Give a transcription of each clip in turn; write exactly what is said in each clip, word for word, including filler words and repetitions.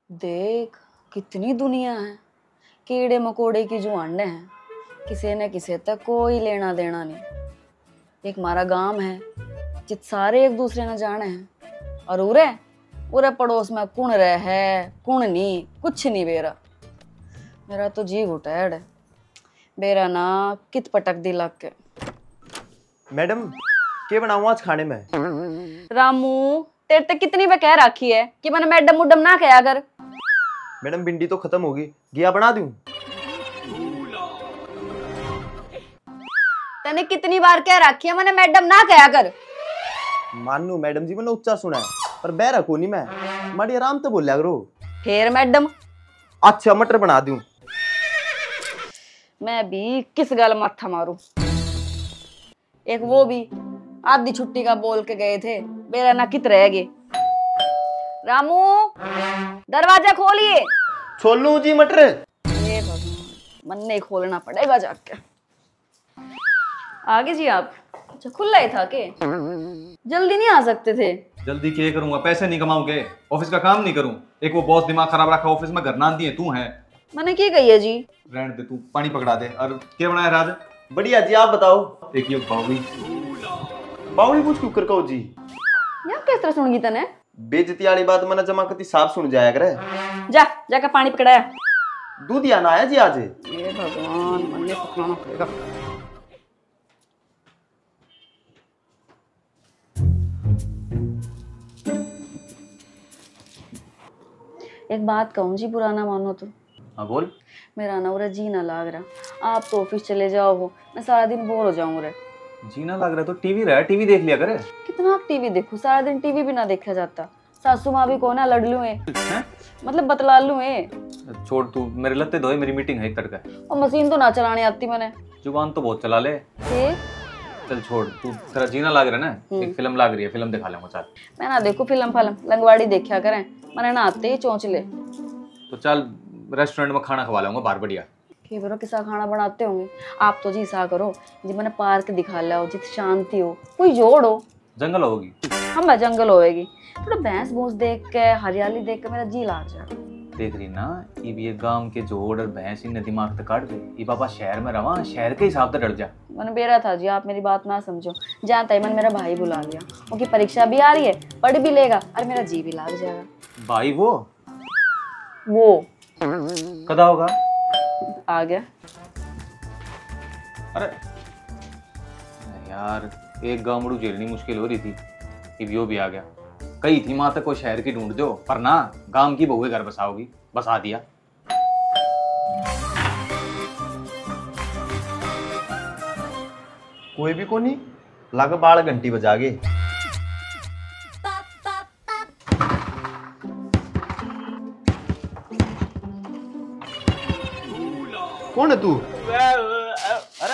देख कितनी दुनिया है, कीड़े मकोड़े की जो अंडे हैं, किसी न किसी तक कोई लेना देना नहीं। एक हमारा गांव है जित सारे एक दूसरे न जाने हैं, और उरे उरे पड़ोस में कौन रह है कौन नहीं कुछ नहीं बेरा। मेरा तो जी घुटेड़ है बेरा ना कित पटक दी लग के। मैडम क्या बनाऊं आज खाने में? रामू तेरे तक कितनी बार कह रखी है कि मैंने मैडम मुडम ना कहा कर। मैडम भिंडी तो खत्म होगी, घिया बना दूं? तने कितनी बार कह रखी है मैंने मैडम ना कहा कर। मानू मैडम जी मैंने उच्चार सुना है पर बहरा को नहीं मैं माड़ी आराम से बोलिया करो। फिर मैडम अच्छा मटर बना दूं? मैं भी किस गल माथा मारू। एक वो भी आधी छुट्टी का बोल के गए थे, मेरा ना कित रह गए। रामू दरवाजा खोलिए। छोलू जी मटर। ये भगवान मन नहीं खोलना पड़ेगा जाके। आगे जी आप अच्छा खुला ही था के जल्दी नहीं आ सकते थे? जल्दी क्या करूंगा, पैसे नहीं कमाऊंगे, ऑफिस का काम नहीं करूं। एक वो बॉस दिमाग खराब रखा ऑफिस में, घर ना दिए तू है। मैंने क्या कही है जी? रहने दे, तू पानी पकड़ा दे। और क्या बनाया राज? बढ़िया जी, आप बताओ। एक ये बाउली बाउली पूछ क्यों कर कहो जी? यहाँ किस तरह सुन गई तने? बेइज्जती वाली बात मना जमा करती साफ सुन जाया करे। जा जाकर पानी पकड़ाया। दूध या ना आया जी आज? ये भगवान मन ने पकड़ाना पड़ेगा। एक बात कहूँ जी, पुराना मानो तो। हाँ बोल। मेरा ना उरे जी ना लाग रहा। आप तो ऑफिस चले जाओ हो, मैं सारा दिन बोर हो जाऊँ रे। जी ना लग रहा तो टीवी रहा, टीवी देख लिया करे। कितना टीवी देखूं, सारा दिन टीवी भी ना देखा जाता। सासू माँ भी कौन है, लड़ लूं है मतलब बतला लूं है। छोड़ तू, मेरे लत्ते धोए, मेरी मीटिंग है तड़का। और मशीन तो ना चलाने आती मैंने। जुबान तो बहुत चला ले। ए? चल छोड़ तू, तेरा जीना लाग रहा है ना, एक फिल्म लाग रही है, फिल्म दिखा लेंगे। चल मैं ना देखो फिल्म फिल्म लंगवाड़ी देखा करें, मैंने ना आते ही चौंच ले। तो चल रेस्टोरेंट में खाना खवा लाऊंगा बाहर बढ़िया। कि बरो किसा खाना बनाते होंगे आप तो जी। सा करो जी मैंने पार्क दिखा लिया हो, जित शांति हो, कोई जोड़ हो। जंगल होगी। हम जंगल होएगी, थोड़ा भैंस भूस देख के हरियाली देख के मेरा जी लाग जाए। देख रही ना, ये भी एक गांव के जोड़ और भैंस इन दिमाग तक काट दे। ये पापा शहर में रवा, शहर के हिसाब से डर जा। मैंने बेरा था जी, आप मेरी बात ना समझो। जहाँ तयमन मेरा भाई बुला लिया, उनकी परीक्षा भी आ रही है, पढ़ भी लेगा और मेरा जी भी लाग जाएगा। भाई वो वो कदा होगा? आ गया। अरे यार, एक गामड़ू झेलनी मुश्किल हो रही थी, अब यो भी आ गया। कही थी माँ तक कोई शहर की ढूंढ दो, पर ना गांव की बहुए घर बसाओगी, बसा दिया। कोई भी कोनी लग बाल घंटी बजा गे। कौन है तू? अरे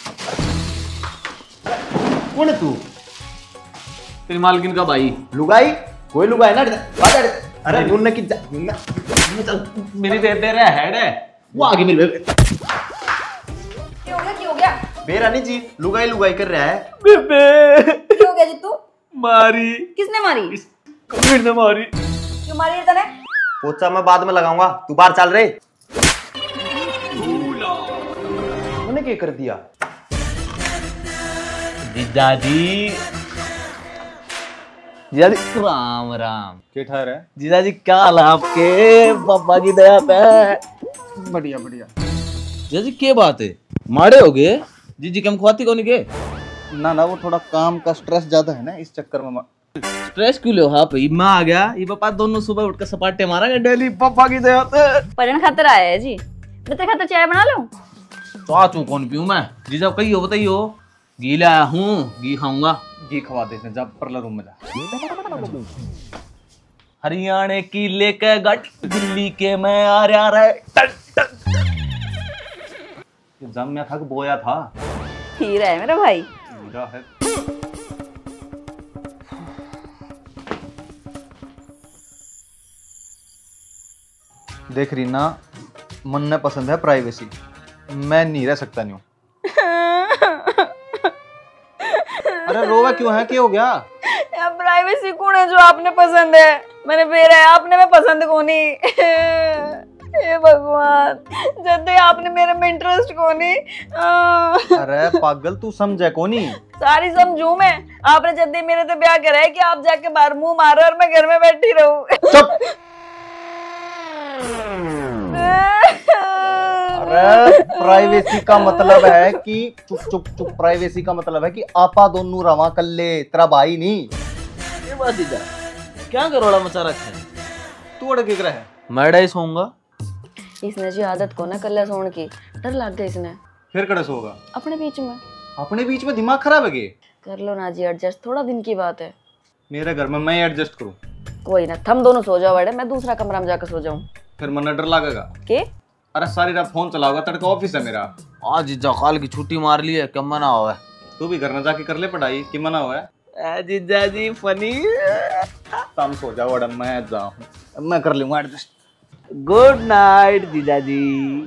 कौन है तू? तेरी मालकिन का भाई। लुगाई? कोई लुगाई ना। अरे मुन्ना की जा, मुन्ना चल। मेरी दे दे रहा हेड है वो आगे मिल। क्या हो गया? क्या हो गया? बेरा नहीं जी, लुगाई लुगाई कर रहा है। बेबे क्या हो गया जी? तू मारी। किसने मारी? कबीर ने मारी। क्यों मारी है तने? पोचा मैं बाद में लगाऊंगा, तू बाहर चल रे। मैंने क्या कर दिया? जीजाजी जीजाजी राम राम। क्या ठहर है जीजाजी, क्या हाल है आपके? पापा की दया पे। बढ़िया बढ़िया। जीजाजी क्या बात है, मारे हो गए? जीजी कम खुआती कौन के? ना ना वो थोड़ा काम का स्ट्रेस ज्यादा है ना, इस चक्कर में। स्ट्रेस क्यों लो? हाँ भाई मैं आ गया। ये पापा दोनों सुबह उठकर सपाटे मारेंगे डेली, पापा की दया पे। पढ़ने खातर आया है जी, बच्चे खातर चाय बना लो। चाह चू कौन पीऊं मैं? जीजा कही हो बताइए हो। घी लाया हूँ, घी खाऊंगा। घी खवा दे, जा परला रूम में जा। हरियाणा की लेके गट, दिल्ली के मैं आ रहा रहे। जम में था कि बोया था? हीरा है मेरा भाई। हीरा है। देख रही ना, मन ने पसंद है प्राइवेसी, मैं नहीं रह सकता नहीं हूँ। अरे रोवा क्यों है? क्या हो गया? प्राइवेसी कौन है जो आपने पसंद है? मैंने फेरा है आपने मैं पसंद को नहीं। हे भगवान जद्दे आपने मेरे में इंटरेस्ट को नहीं। अरे पागल तू समझे कोनी। सारी समझू मैं। आपने जद्दे मेरे तो ब्याह करा है कि आप जाके बाहर मुंह मारो और मैं घर में बैठी रहूं। चुप। अरे प्राइवेसी का मतलब है कि चुप चुप चुप प्राइवेसी का मतलब है कि आपा दोनों रवा कल्ले तेरा भाई नहीं। ये बात जीजा क्या करोड़ा मचा रखा है तू अड़ के है मैं डाई सोऊंगा। इसने जी आदत को ना कल्ला सोने की डर लग गया इसने। फिर कड़स होगा अपने बीच में अपने बीच में दिमाग खराब है गे। कर लो ना जी एडजस्ट थोड़ा दिन की बात है। मेरे घर में मैं एडजस्ट करूं। कोई ना थम दोनों सो जाओ बड़े मैं दूसरा कमरा में जाकर सो जाऊं। फिर मन डर लगेगा के अरे सारी रात फोन चलाओगा तड़का ऑफिस है मेरा। आज जीजा काल की छुट्टी मार ली है कम मना हुआ है। तू भी घर में जाके कर ले पढ़ाई कि मना हुआ है। जीजा जी फनी। तुम सो जाओ और मैं जाऊं मैं कर लूंगा एडजस्ट। गुड नाइट जीजा जी।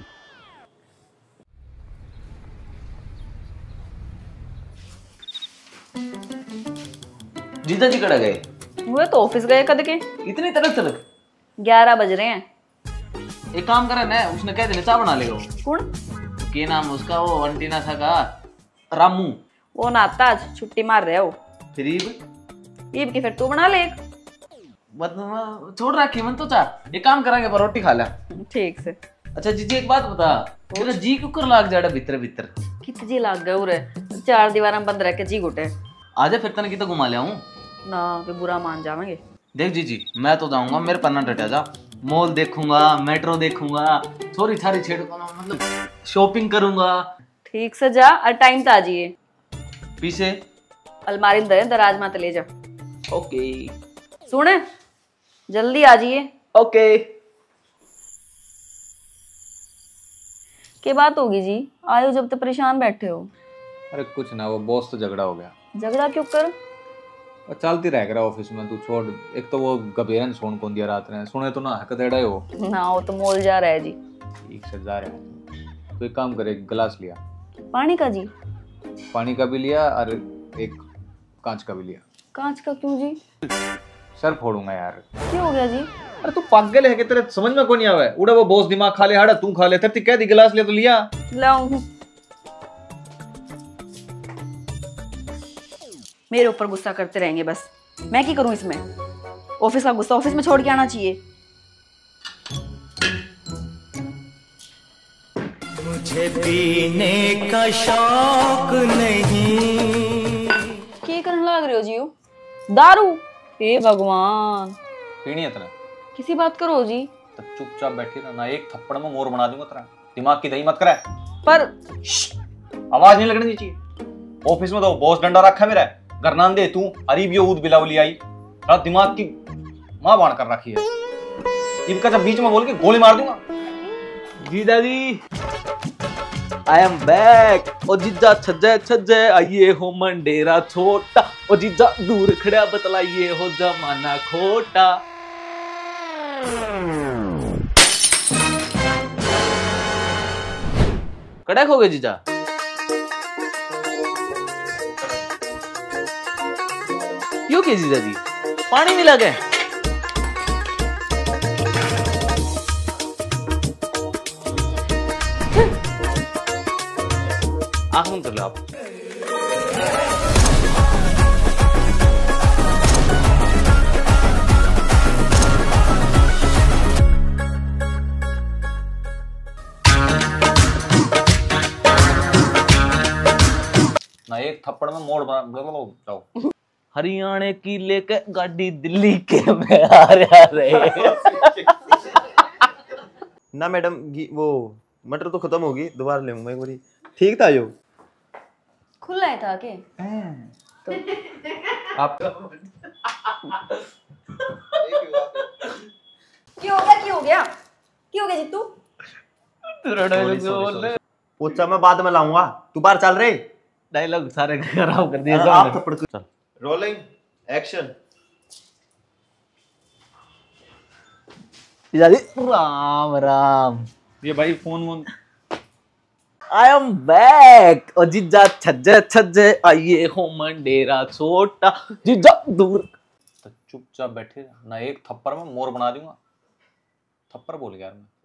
जीजा जी कड़ा गए वो तो ऑफिस गए कद के इतनी तड़क तड़क। ग्यारह बज रहे हैं। एक काम करे ना उसने कह देना चाय बना लेगा वो। कौन के नाम उसका वो अंटीना था का रामू। वो नाता आज छुट्टी मार रहे हो। फिर ईब ईब की फिर तू बना ले एक। मतलब छोड़ रखी मन तो चाह एक काम करेंगे पर रोटी खा ले। ठीक से। अच्छा जीजी एक बात बता तेरा जी क्यों कर लाग जाड़ा भीतर भीतर। कित जी लाग गए उरे चार दीवार में बंद रह के जी घुटे। आजा फिर तने की तो घुमा ले आऊं ना कि बुरा मान जावेंगे। देख जीजी मैं तो जाऊंगा मेरे पन्ना टटा जा मॉल देखूंगा मेट्रो देखूंगा छोरी छारी छेड़ूंगा मतलब शॉपिंग करूंगा। ठीक से जा और टाइम तो आ जाइए। पीछे अलमारी में दे दराज में ले जा। ओके सुने जल्दी आ जाइए। ओके क्या बात होगी जी आयो जब तक परेशान बैठे हो। अरे कुछ ना वो बॉस तो झगड़ा हो गया। झगड़ा क्यों कर। और चलती रह गया ऑफिस में तू छोड़। एक तो वो गबेरन सोन कौन दिया रात ने सुने तो ना हक देड़ा हो ना वो तो मोल जा रहा है जी। ठीक से जा रहा है तो एक काम करे एक गिलास लिया पानी का जी। पानी का भी लिया और एक कांच का भी लिया। कांच का क्यों जी। सर फोड़ूंगा यार। क्यों हो गया जी। अरे तू पागल है कि तेरे समझ में कौन नहीं आवे उड़ा वो बॉस दिमाग खा ले हाड़ा तू खा ले तेरी कह दी गिलास ले तो लिया। लाऊं मेरे ऊपर गुस्सा करते रहेंगे बस। मैं क्या करूं इसमें। ऑफिस का गुस्सा ऑफिस में छोड़ के आना चाहिए। मुझे पीने का शौक नहीं। क्या करने लग रहे हो जी दारू। हे भगवान पीनी है तेरा किसी बात करो जी। तो चुपचाप बैठी रहा ना एक थप्पड़ में मोर बना दूंगा तेरा। दिमाग की दही मत करे। पर आवाज नहीं लगनी चाहिए। ऑफिस में तो बॉस डंडा रखा है मेरा घर नाम दे तू अरीब यो ऊद बिलावली आई रात दिमाग की मां बाण कर रखी है। इनका जब बीच में बोल के गोली मार दूंगा। जीजा जी आई एम बैक। ओ जीजा छज्जे छज्जे आइए हो मंडेरा छोटा। ओ जीजा दूर खड़ा बतलाइए हो जमाना खोटा। कड़क हो गए जीजा। क्यों के जीजा जी पानी मिला गया। आंख बंद कर लो आप। ना एक थप्पड़ में मोड़ बना जाओ। हरियाणा की लेके गाड़ी दिल्ली के में आ रहा रे। ना मैडम वो मटर तो खत्म होगी दोबारा ले आऊंगा एक बारी। ठीक था यो खुला है था के तो आप क्यों हो गया क्यों हो गया क्यों हो गया जित्तू। पोचा मैं बाद में लाऊंगा तू बाहर चल रहे। डायलॉग सारे खराब कर दिए। आप थप्पड़ चल रोलिंग एक्शन। राम राम ये भाई फोन वोन आई एम बैक। और जीजा छज्जे छज्जे आइए हो मंडेरा छोटा। जीजा दूर तो चुपचाप बैठे रह, ना एक थप्पड़ में मोर बना दूंगा। थप्पड़ बोल गया यार मैं।